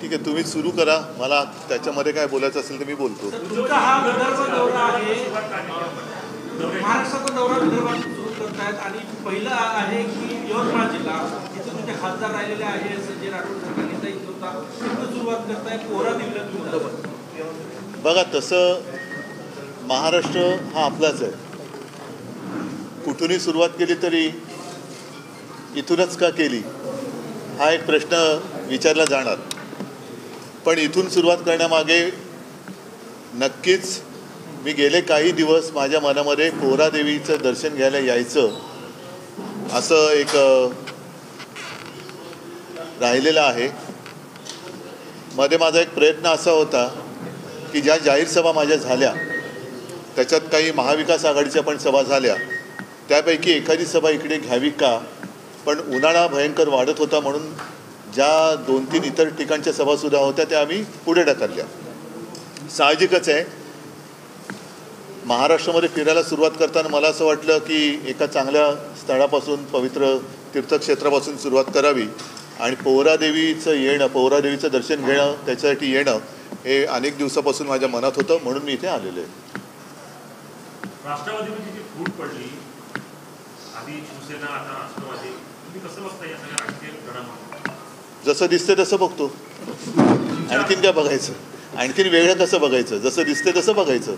ठीक आहे, तुम्ही सुरू करा. मला त्याच्यामध्ये काय बोलायचं असेल तर मी बोलतो. तुमचा हा विदर्भ दौरा आहे, महाराष्ट्राचा दौरा विदर्भात सुरू करतायत आणि पहिलं आहे की यवतमाळ जिल्हा इथे तुमचे खासदार राहिलेले आहे संजय राठोड सरकारने इथं सुरुवात करताय. पोहरा दिवला तुम्ही बघा, तसं महाराष्ट्र हा आपलाच आहे. कुठूनही सुरुवात केली तरी इथूनच का केली हा एक प्रश्न विचारला जाणार. पण इथून सुरुवात करण्यामागे नक्कीच मी गेले काही दिवस माझ्या मनामध्ये पोहरा देवीचं दर्शन घ्यायला यायचं असं एक राहिलेलं आहे. मध्ये माझा एक प्रयत्न असा होता की ज्या जाहीर सभा माझ्या झाल्या त्याच्यात काही महाविकास आघाडीच्या पण सभा झाल्या, त्यापैकी एखादी सभा इकडे घ्यावी का, पण उन्हाळा भयंकर वाढत होता म्हणून ज्या 2-3 इतर ठिकाणच्या सभासुद्धा होत्या त्या आम्ही पुढे ढकलल्या. साहजिकच आहे, महाराष्ट्रामध्ये फिरायला सुरुवात करताना मला असं वाटलं की एका चांगल्या स्थळापासून, पवित्र तीर्थक्षेत्रापासून सुरुवात करावी आणि पोहरादेवीचं येणं, पोहरादेवीचं दर्शन घेणं, त्याच्यासाठी येणं हे अनेक दिवसापासून माझ्या मनात होतं, म्हणून मी इथे आलेलो आहे. राष्ट्रवादीमध्ये जी फूट पडली, आधी शिवसेना आता राष्ट्रवादी, तुम्ही कसं बघता या सगळ्या राजकीय घडामोडी? जसं दिसते तसं बघतो, आणखीन काय बघायचं, आणखीन वेगळं कसं बघायचं, जसं दिसते तसं बघायचं.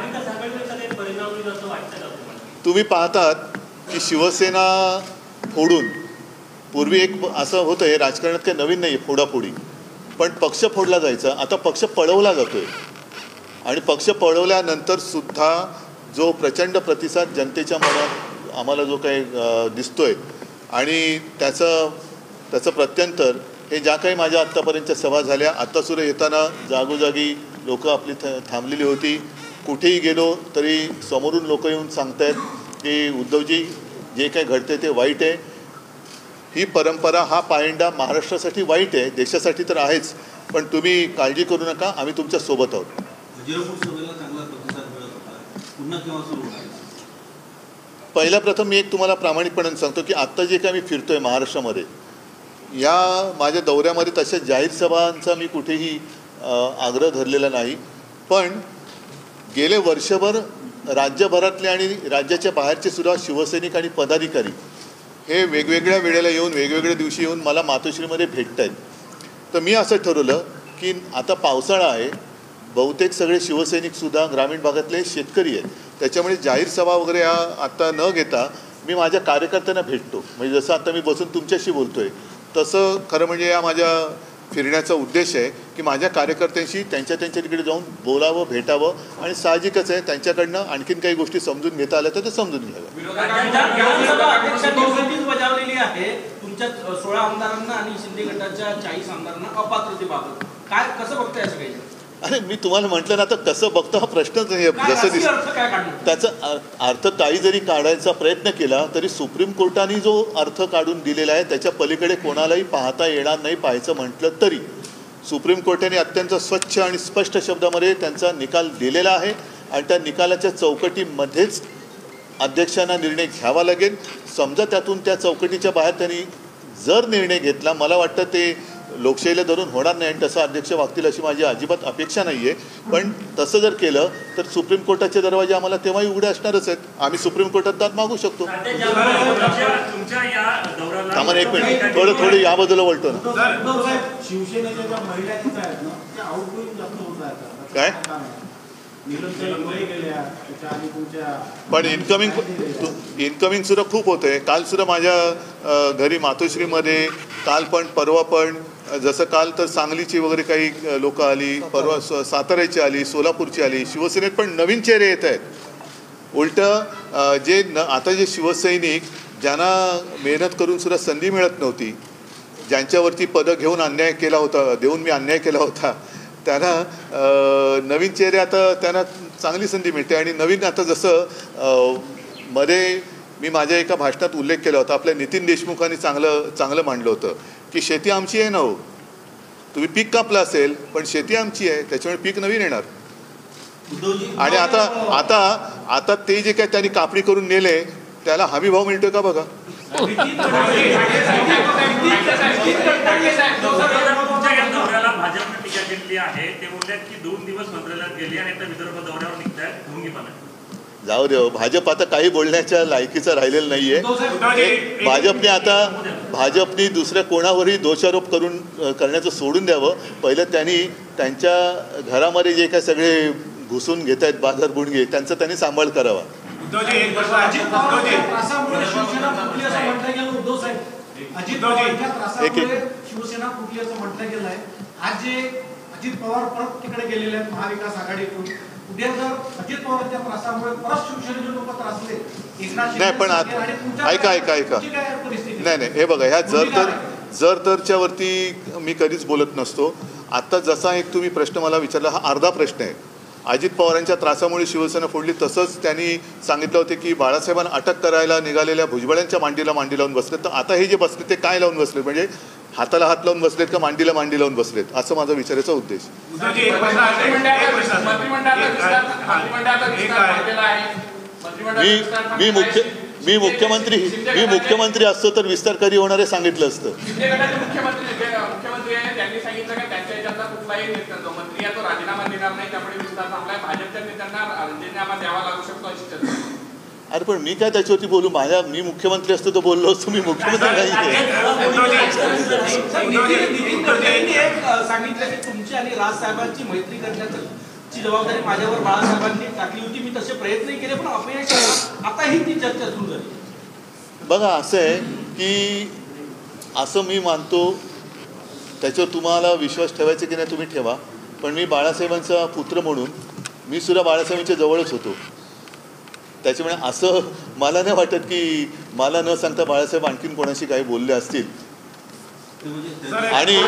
तुम्ही पाहतात की शिवसेना फोडून, पूर्वी एक असं होतं, हे राजकारणात काही नवीन नाही आहे फोडाफोडी, पण पक्ष फोडला जायचा, आता पक्ष पळवला जातोय आणि पक्ष पळवल्यानंतर सुद्धा जो प्रचंड प्रतिसाद जनतेच्या मनात आम्हाला जो काही दिसतोय आणि त्याचं प्रत्यंतर हे ज्या काही माझ्या आत्तापर्यंतच्या सभा झाल्या, आत्तासुद्धा येताना जागोजागी लोकं आपली थांबलेली होती. कुठेही गेलो तरी समोरून लोक येऊन सांगतायत की उद्धवजी जे काही घडते ते वाईट आहे. ही परंपरा, हा पायंडा महाराष्ट्रासाठी वाईट आहे, देशासाठी तर आहेच, पण तुम्ही काळजी करू नका, आम्ही तुमच्या सोबत आहोत. पहिल्या प्रथम मी एक तुम्हाला प्रामाणिकपणे सांगतो की आत्ता जे काही मी फिरतोय महाराष्ट्रामध्ये, या माझ्या दौऱ्यामध्ये तशा जाहीर सभांचा मी कुठेही आग्रह धरलेला नाही, पण गेले वर्षभर राज्यभरातले आणि राज्याच्या बाहेरचे सुद्धा शिवसैनिक आणि पदाधिकारी हे वेगवेगळ्या वेळेला येऊन, वेगवेगळ्या दिवशी येऊन मला मातोश्रीमध्ये भेटत आहेत. तर मी असं ठरवलं की आता पावसाळा आहे, बहुतेक सगळे शिवसैनिकसुद्धा ग्रामीण भागातले शेतकरी आहेत, त्याच्यामुळे जाहीर सभा वगैरे आत्ता न घेता मी माझ्या कार्यकर्त्यांना भेटतो. म्हणजे जसं आता मी बसून तुमच्याशी बोलतो आहे तसं खरं म्हणजे या माझ्या फिरण्याचा उद्देश आहे की माझ्या कार्यकर्त्यांशी त्यांच्या तिकडे जाऊन बोलावं, भेटावं आणि साहजिकच आहे त्यांच्याकडनं आणखीन काही गोष्टी समजून घेता आल्या तर ते समजून घ्याव्या. बजावलेली आहे तुमच्या 16 आमदारांना आणि शिंदे गटाच्या 40 आमदारांना अपात्रतेबाबत, काय कसं बघताय असं काही? अरे मी तुम्हाला म्हटलं ना, आता कसं बघतो हा प्रश्नच नाही. जसं दिसतं त्याचा अर्थ काही जरी काढायचा प्रयत्न केला तरी सुप्रीम कोर्टाने जो अर्थ काढून दिलेला आहे त्याच्या पलीकडे कोणालाही पाहता येणार नाही. पाहायचं म्हटलं तरी सुप्रीम कोर्टाने अत्यंत स्वच्छ आणि स्पष्ट शब्दामध्ये त्यांचा निकाल दिलेला आहे आणि त्या निकालाच्या चौकटीमध्येच अध्यक्षांना निर्णय घ्यावा लागेल. समजा त्यातून त्या चौकटीच्या बाहेर त्यांनी जर निर्णय घेतला, मला वाटतं ते लोकशाहीला धरून होणार नाही आणि तसं अध्यक्ष वागतील अशी माझी अजिबात अपेक्षा नाही आहे. पण तसं जर केलं तर सुप्रीम कोर्टाचे दरवाजे आम्हाला तेव्हाही उघडे असणारच आहेत. आम्ही सुप्रीम कोर्टात दाद मागू शकतो. आम्हाला एक मिनिट, थोडं याबद्दल बोलतो ना. काय पण इन्कमिंग सुद्धा खूप होतंय. काल सुद्धा माझ्या घरी मातोश्रीमध्ये, काल पण, परवा पण, जसं काल तर सांगलीची वगैरे काही लोक आली, परवा साताऱ्याची आली, सोलापूरची आली. शिवसेनेत पण नवीन चेहरे येत आहेत. उलटं आता जे शिवसैनिक ज्यांना मेहनत करून सुद्धा संधी मिळत नव्हती, ज्यांच्यावरती पदं घेऊन अन्याय केला होता, देऊन मी अन्याय केला होता, त्यांना नवीन चेहरे, आता त्यांना चांगली संधी मिळते. आणि नवीन आता जसं मध्ये मी माझ्या एका भाषणात उल्लेख केला होता, आपल्या नितीन देशमुखांनी चांगलं मांडलं होतं की शेती आमची आहे ना हो, तुम्ही पीक कापलं असेल पण शेती आमची आहे, त्याच्यामुळे पीक नवीन येणार. आणि आता ते जे काय त्यांनी कापणी करून नेले त्याला हमी भाव मिळतोय का बघा. भाजप सांगितली आहे ते बोलले की 2 दिवस मंत्रालयात गेले आणि आता विदर्भ दौऱ्यावर निघतायत ढोंगीपणा. जाऊ दे, भाजप आता काही बोलण्याच्या लायकीचं राहिलेलं नाहीये. भाजपने दुसऱ्या कोणावरही दोषारोप करण्याचं सोडून द्यावं. पहिलं त्यांनी त्यांच्या घरामध्ये जे काय सगळे घुसून घेत आहेत बाजार बुणगे, त्यांचा त्यांनी सांभाळ करावा. शिवसेना फुटली असं म्हटलं गेलं आहे. आज जे अजित पवार परत तिकडे गेलेले आहेत महाविकास आघाडीतून, उद्या जर अजित पवारांच्या त्रासामुळे परत शिवसेनेचे लोक त्रासले, नाही पण ऐका नाही हे बघा, ह्या जर तरच्या वरती मी कधीच बोलत नसतो. आता जसा एक तुम्ही प्रश्न मला विचारला, हा अर्धा प्रश्न आहे. अजित पवारांच्या त्रासामुळे शिवसेना फोडली, तसंच त्यांनी सांगितलं होते की बाळासाहेबांना अटक करायला निघालेल्या भुजबळांच्या मांडीला मांडी लावून बसलेत. तर आता हे जे बसले ते काय लावून बसलेत, म्हणजे हाताला हात लावून बसलेत का मांडीला मांडी लावून बसलेत, असं माझा विचारायचा उद्देश. मी मुख्यमंत्री असतो तर विस्तार कधी होणार आहे सांगितलं असतं. अरे पण मी काय त्याच्यावरती बोलू, मी मुख्यमंत्री असतो तर बोललो असतो, मी मुख्यमंत्री नाही. सांगितलं की तुमची आणि राजसाहेबांची मैत्री करण्याची जबाबदारी माझ्यावर बाळासाहेबांनी टाकली होती. मी तसे प्रयत्नही केले पण अपयश आता ही ती चर्चा सुरू झाली. बघा असं आहे की असं मी मानतो, त्याच्यावर तुम्हाला विश्वास ठेवायचा की नाही तुम्ही ठेवा, पण मी बाळासाहेबांचा पुत्र म्हणून मी सुद्धा बाळासाहेबांच्या जवळच होतो. त्याच्यामुळे असं मला नाही वाटत की मला न सांगता बाळासाहेब आणखीन कोणाशी काही बोलले असतील. आणि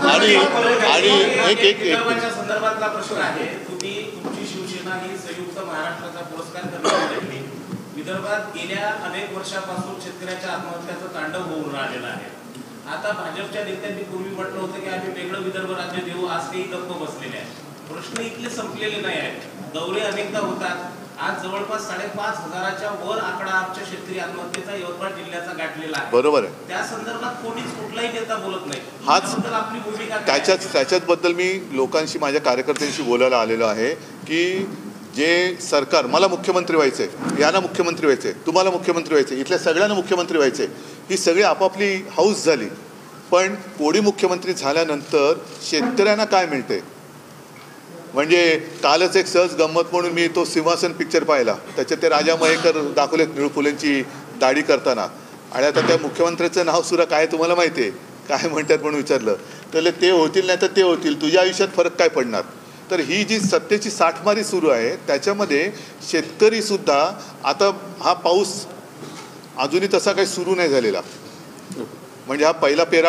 एक संदर्भातला प्रश्न आहे. तुमची शिवसेना ही संयुक्त महाराष्ट्राचा पुरस्कार करण्यासाठी विदर्भात गेल्या अनेक वर्षापासून शेतकऱ्याच्या आत्महत्याचं तांडव होऊन राहिलेलं आहे. आता भाजपच्या नेत्यांनी पूर्वी म्हटलं होतं की आम्ही वेगळं विदर्भ राज्य देऊ, आज तेही गप्प बसलेले आहे. प्रश्न इथले संपलेले नाही आहेत. दौरे अनेकदा होतात. आज जवळपास 5,500च्या वर आकडा आमच्या शेतकरी आत्महत्येचा यवतमाळ जिल्ह्याचा गाठलेला आहे. बरोबर आहे. त्या संदर्भात कोणीच कुठलाही नेता बोलत नाही. हाच आपली भूमिका त्याच्याच बद्दल मी लोकांशी, माझ्या कार्यकर्त्यांशी बोलायला आलेलो आहे की जे सरकार, मला मुख्यमंत्री व्हायचंय, यांना मुख्यमंत्री व्हायचंय, तुम्हाला मुख्यमंत्री व्हायचंय, इथल्या सगळ्यांना मुख्यमंत्री व्हायचंय, ही सगळी आपापली हौस झाली. पण कोणी मुख्यमंत्री झाल्यानंतर शेतकऱ्यांना काय मिळतंय, म्हणजे कालच एक सहज गंमत म्हणून मी तो सिंहासन पिक्चर पाहिला. त्याच्यात ते राजा मयेकर दाखवलेत निळू फुलेंची दाढी करताना, आणि आता त्या मुख्यमंत्र्याचं नाव सुद्धा काय तुम्हाला माहिती आहे, काय म्हणतात म्हणून विचारलं तर ते होतील नाही तर ते होतील, तुझ्या आयुष्यात फरक काय पडणार. तर ही जी सत्तेची साठमारी सुरू आहे त्याच्यामध्ये शेतकरीसुद्धा, आता हा पाऊस अजूनही तसा काही सुरू नाही झालेला, म्हणजे हा पहिला पेरा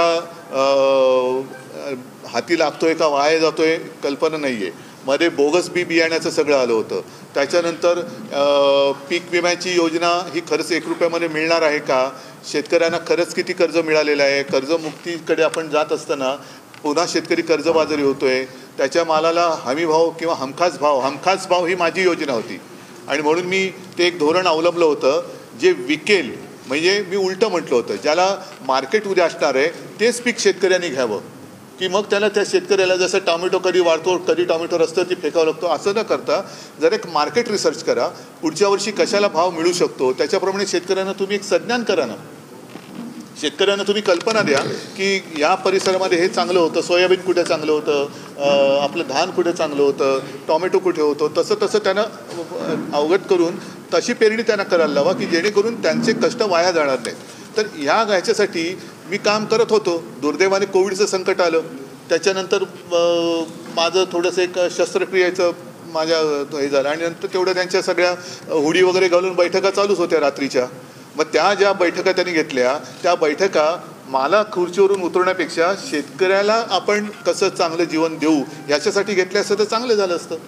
हाती लागतोय का वाया जातोय कल्पना नाही आहे. मध्ये बोगस बियाण्याचं सगळं आलं होतं. त्याच्यानंतर पीक विम्याची योजना ही खरंच 1 रुपयामध्ये मिळणार आहे का, शेतकऱ्यांना खरंच किती कर्ज मिळालेलं आहे, कर्जमुक्तीकडे आपण जात असताना पुन्हा शेतकरी कर्जबाजारी होतोय. त्याच्या मालाला हमीभाव किंवा हमखास भाव ही माझी योजना होती, आणि म्हणून मी ते एक धोरण अवलंबलं होतं, जे विकेल, म्हणजे मी उलटं म्हटलं होतं, ज्याला मार्केट उद्या असणार आहे तेच पीक शेतकऱ्यांनी घ्यावं, की मग त्याला त्या शेतकऱ्याला जसं टॉमॅटो कधी वाढतो कधी टॉमॅटो रस्त्यावरती फेकावं लागतो असं न करता जर एक मार्केट रिसर्च करा, पुढच्या वर्षी कशाला भाव मिळू शकतो त्याच्याप्रमाणे शेतकऱ्यांना तुम्ही एक संज्ञान करा ना. शेतकऱ्यांना तुम्ही कल्पना द्या की या परिसरामध्ये हे चांगलं होतं, सोयाबीन कुठे चांगलं होतं, आपलं धान कुठे चांगलं होतं, टॉमॅटो कुठे होतं, तसं त्यांना अवगत करून तशी पेरणी त्यांना करायला लावा की जेणेकरून त्यांचे कष्ट वाया जाणार नाहीत. तर ह्याच्यासाठी मी काम करत होतो. दुर्दैवाने कोविडचं संकट आलं, त्याच्यानंतर माझं थोडंसं एक शस्त्रक्रियेचं माझ्या हे झालं, आणि नंतर तेवढं त्यांच्या सगळ्या हुडी वगैरे घालून बैठका चालूच होत्या रात्रीच्या. मग त्या ज्या बैठका त्यांनी घेतल्या त्या बैठका मला खुर्चीवरून उतरण्यापेक्षा शेतकऱ्याला आपण कसं चांगलं जीवन देऊ याच्यासाठी घेतल्या असतं तर चांगलं झालं असतं.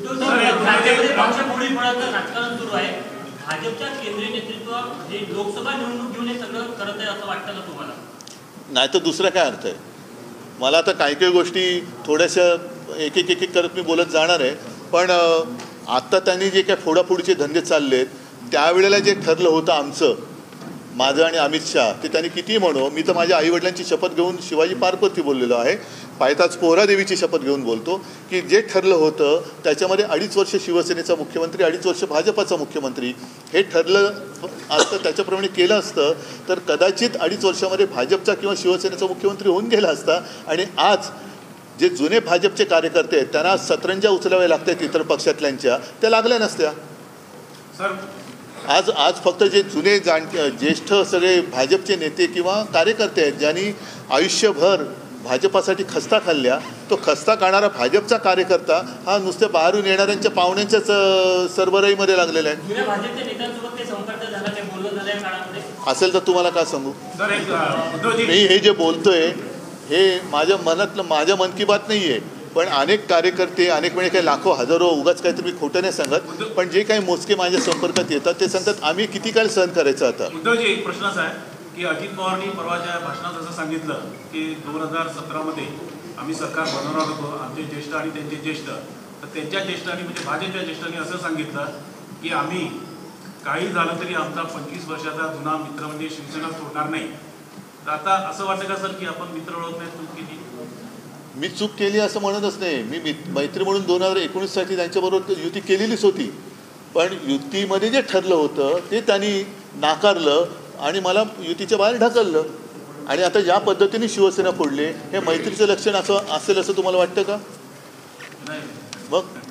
भाजपच्या केंद्रीय नेतृत्व हे लोकसभा निवडणूक घेऊन हे सगळं करत आहे असं वाटतं का तुम्हाला? नाही तर दुसरा काय अर्थ आहे. मला आता काही गोष्टी थोड्याशा एक करत मी बोलत जाणार आहे, पण आत्ता त्यांनी जे काय फोडाफोडीचे धंदे चाललेत त्यावेळेला जे ठरलं होतं आमचं, माझं आणि अमित शहा, ते त्यांनी किती म्हणू, मी तर माझ्या आईवडिलांची शपथ घेऊन शिवाजी पार्कवरती बोललेलो आहे पायताच पोहरादेवीची शपथ घेऊन बोलतो की जे ठरलं होतं त्याच्यामध्ये 2.5 वर्ष शिवसेनेचा मुख्यमंत्री, 2.5 वर्ष भाजपाचा मुख्यमंत्री हे ठरलं असतं, त्याच्याप्रमाणे केलं असतं तर कदाचित 2.5 वर्षामध्ये भाजपचा किंवा शिवसेनेचा मुख्यमंत्री होऊन गेला असता. आणि आज जे जुने भाजपचे कार्यकर्ते आहेत त्यांना सतरंजा उचलाव्या लागतात इतर पक्षातल्यांच्या, त्या लागल्या नसत्या. सर आज फक्त जे जुने ज्येष्ठ सगळे भाजपचे नेते किंवा कार्यकर्ते आहेत ज्यांनी आयुष्यभर भाजपासाठी खस्ता खाल्ल्या, तो खस्ता खाणारा भाजपचा कार्यकर्ता हा नुसत्या बाहेरून येणाऱ्यांच्या पाहुण्यांच्याच सरबराईमध्ये लागलेला आहे. जुन्या भाजपच्या नेत्यांसोबत काही संपर्क झाला, काही बोलणं झालं या काळामध्ये असेल तर तुम्हाला काय सांगू. सर एक उद्धवजी मी हे जे बोलतोय हे माझ्या मनातलं, माझ्या मन की बात नाही आहे, पण अनेक कार्यकर्ते अनेक वेळे काही लाखो हजारो, उगाच काहीतरी मी खोटं नाही सांगत, पण जे काही मोजके माझ्या संपर्कात येतात ते सांगतात आम्ही किती काळ सहन करायचं. आता उद्धवजी एक प्रश्न असा आहे की अजित पवारांनी परवाच्या भाषणात असं सांगितलं की 2017मध्ये आम्ही सरकार बनवणार होतो, आमचे ज्येष्ठ आणि त्यांचे ज्येष्ठ, तर त्यांच्या ज्येष्ठांनी म्हणजे भाजपच्या ज्येष्ठांनी असं सांगितलं की आम्ही काही झालं तरी आमचा 25 वर्षाचा जुना मित्र म्हणजे शिवसेना सोडणार नाही. तर आता असं वाटतं का सर की आपण मित्र ओळखण्यात चूक केली? मी चूक केली असं म्हणतच नाही. मी मैत्री म्हणून 2019साठी त्यांच्याबरोबर युती केलेलीच होती, पण युतीमध्ये जे ठरलं होतं ते त्यांनी नाकारलं आणि मला युतीच्या बाहेर ढकललं. आणि आता ज्या पद्धतीने शिवसेना फोडले हे मैत्रीचं लक्षण असं असेल असं तुम्हाला वाटतं का? नाही. मग